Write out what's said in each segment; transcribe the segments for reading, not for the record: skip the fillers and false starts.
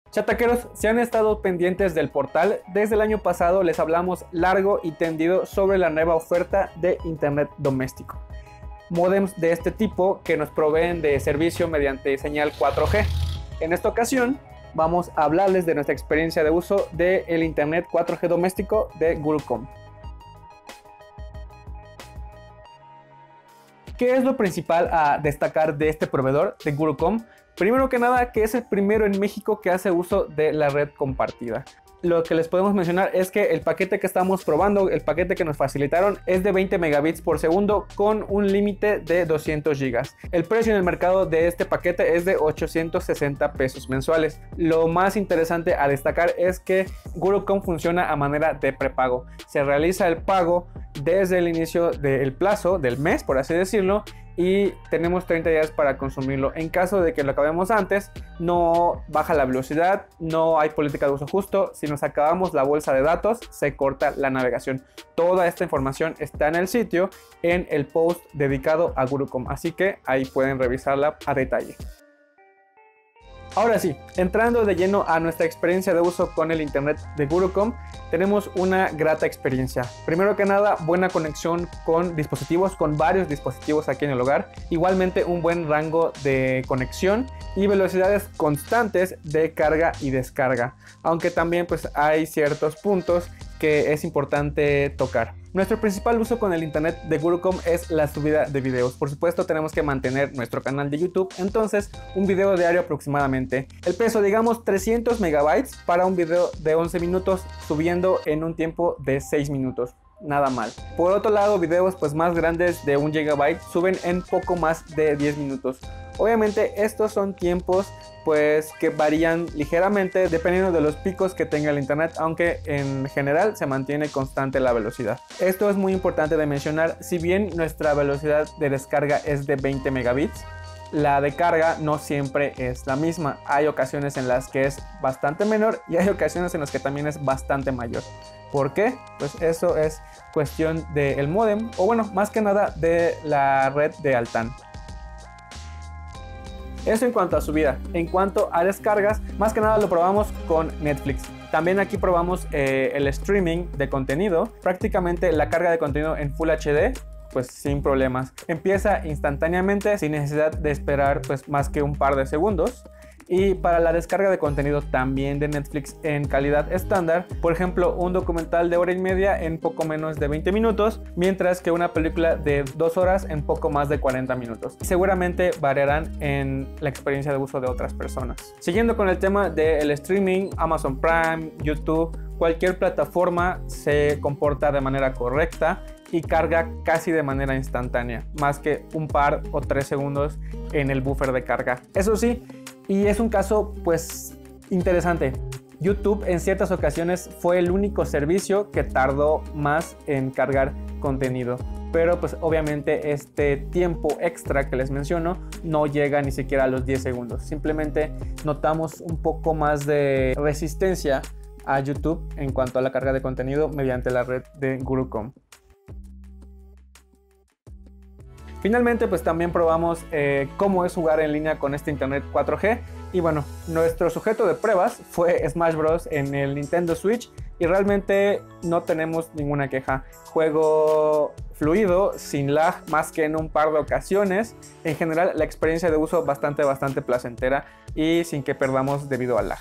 Chataqueros, si han estado pendientes del portal, desde el año pasado les hablamos largo y tendido sobre la nueva oferta de internet doméstico. Módems de este tipo que nos proveen de servicio mediante señal 4G. En esta ocasión vamos a hablarles de nuestra experiencia de uso del internet 4G doméstico de Gurucom. ¿Qué es lo principal a destacar de este proveedor de Gurucom? Primero que nada, que es el primero en México que hace uso de la red compartida. Lo que les podemos mencionar es que el paquete que estamos probando, el paquete que nos facilitaron, es de 20 megabits por segundo con un límite de 200 gigas. El precio en el mercado de este paquete es de 860 pesos mensuales. Lo más interesante a destacar es que Gurucom funciona a manera de prepago. Se realiza el pago desde el inicio del plazo del mes, por así decirlo, y tenemos 30 días para consumirlo. En caso de que lo acabemos antes, no baja la velocidad, no hay política de uso justo. Si nos acabamos la bolsa de datos, se corta la navegación. Toda esta información está en el sitio, en el post dedicado a Gurucom, así que ahí pueden revisarla a detalle. Ahora sí, entrando de lleno a nuestra experiencia de uso con el internet de Gurucom, tenemos una grata experiencia. Primero que nada, buena conexión con dispositivos, con varios dispositivos aquí en el hogar. Igualmente un buen rango de conexión y velocidades constantes de carga y descarga. Aunque también pues hay ciertos puntos que es importante tocar. Nuestro principal uso con el internet de Gurucom es la subida de videos. Por supuesto tenemos que mantener nuestro canal de YouTube, entonces un video diario aproximadamente. El peso, digamos 300 megabytes para un video de 11 minutos subiendo en un tiempo de 6 minutos. Nada mal. Por otro lado, videos pues más grandes de 1 gigabyte suben en poco más de 10 minutos. Obviamente estos son tiempos pues que varían ligeramente dependiendo de los picos que tenga el internet, aunque en general se mantiene constante la velocidad. Esto es muy importante de mencionar. Si bien nuestra velocidad de descarga es de 20 megabits, la de carga no siempre es la misma. Hay ocasiones en las que es bastante menor y hay ocasiones en las que también es bastante mayor. ¿Por qué? Pues eso es cuestión del módem, o bueno, más que nada de la red de Altán. Eso en cuanto a subida. En cuanto a descargas, más que nada lo probamos con Netflix. También aquí probamos el streaming de contenido. Prácticamente la carga de contenido en Full HD, pues sin problemas. Empieza instantáneamente sin necesidad de esperar pues más que un par de segundos. Y para la descarga de contenido también de Netflix en calidad estándar, por ejemplo un documental de hora y media en poco menos de 20 minutos, mientras que una película de 2 horas en poco más de 40 minutos. Seguramente variarán en la experiencia de uso de otras personas. Siguiendo con el tema del streaming, Amazon Prime, YouTube, cualquier plataforma se comporta de manera correcta y carga casi de manera instantánea, más que un par o 3 segundos en el buffer de carga. Eso sí, y es un caso pues interesante. YouTube en ciertas ocasiones fue el único servicio que tardó más en cargar contenido. Pero pues obviamente este tiempo extra que les menciono no llega ni siquiera a los 10 segundos. Simplemente notamos un poco más de resistencia a YouTube en cuanto a la carga de contenido mediante la red de Gurucom. Finalmente pues también probamos cómo es jugar en línea con este internet 4G y bueno, nuestro sujeto de pruebas fue Smash Bros en el Nintendo Switch y realmente no tenemos ninguna queja. Juego fluido, sin lag más que en un par de ocasiones. En general la experiencia de uso bastante placentera y sin que perdamos debido al lag.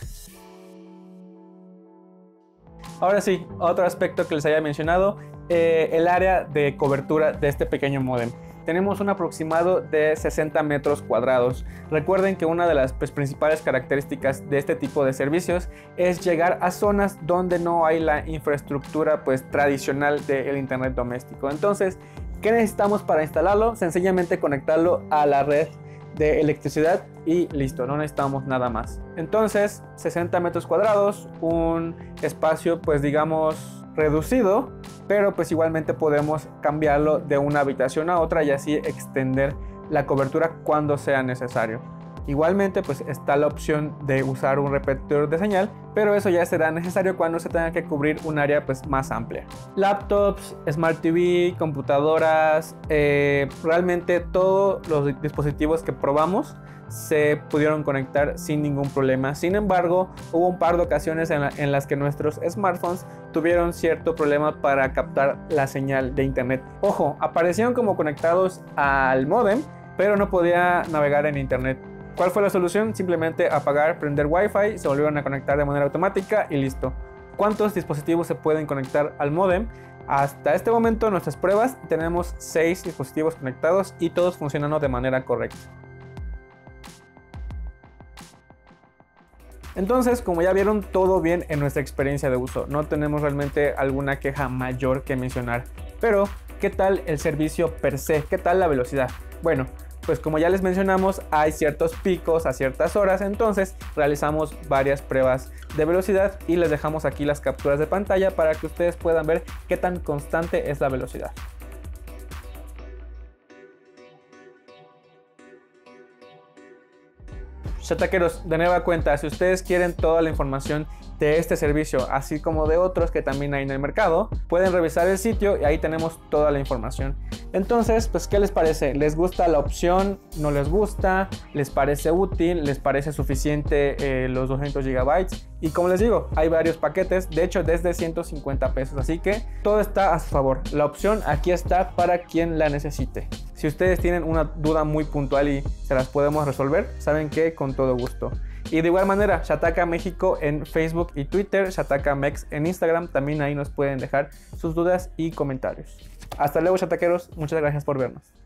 Ahora sí, otro aspecto que les había mencionado, el área de cobertura de este pequeño módem. Tenemos un aproximado de 60 metros cuadrados. Recuerden que una de las principales características de este tipo de servicios es llegar a zonas donde no hay la infraestructura tradicional del internet doméstico. Entonces, ¿qué necesitamos para instalarlo? Sencillamente conectarlo a la red de electricidad y listo, no necesitamos nada más. Entonces 60 metros cuadrados, un espacio pues digamos reducido, pero pues igualmente podemos cambiarlo de una habitación a otra y así extender la cobertura cuando sea necesario. Igualmente pues está la opción de usar un repetidor de señal, pero eso ya será necesario cuando se tenga que cubrir un área pues más amplia. Laptops, Smart TV, computadoras, realmente todos los dispositivos que probamos se pudieron conectar sin ningún problema. Sin embargo, hubo un par de ocasiones en las que nuestros smartphones tuvieron cierto problema para captar la señal de internet. Ojo, aparecieron como conectados al módem, pero no podía navegar en internet. ¿Cuál fue la solución? Simplemente apagar, prender Wi-Fi, se volvieron a conectar de manera automática y listo. ¿Cuántos dispositivos se pueden conectar al módem? Hasta este momento en nuestras pruebas tenemos 6 dispositivos conectados y todos funcionando de manera correcta. Entonces, como ya vieron, todo bien en nuestra experiencia de uso. No tenemos realmente alguna queja mayor que mencionar. Pero, ¿qué tal el servicio per se? ¿Qué tal la velocidad? Bueno, pues como ya les mencionamos, hay ciertos picos a ciertas horas, entonces realizamos varias pruebas de velocidad y les dejamos aquí las capturas de pantalla para que ustedes puedan ver qué tan constante es la velocidad. Chataqueros, de nueva cuenta, si ustedes quieren toda la información de este servicio, así como de otros que también hay en el mercado, pueden revisar el sitio y ahí tenemos toda la información. Entonces, pues, ¿qué les parece? ¿Les gusta la opción? ¿No les gusta? ¿Les parece útil? ¿Les parece suficiente los 200 GB? Y como les digo, hay varios paquetes, de hecho desde 150 pesos, así que todo está a su favor. La opción aquí está para quien la necesite. Si ustedes tienen una duda muy puntual y se las podemos resolver, saben que con todo gusto. Y de igual manera, Shataka México en Facebook y Twitter, Shataka Mex en Instagram, también ahí nos pueden dejar sus dudas y comentarios. Hasta luego, chataqueros, muchas gracias por vernos.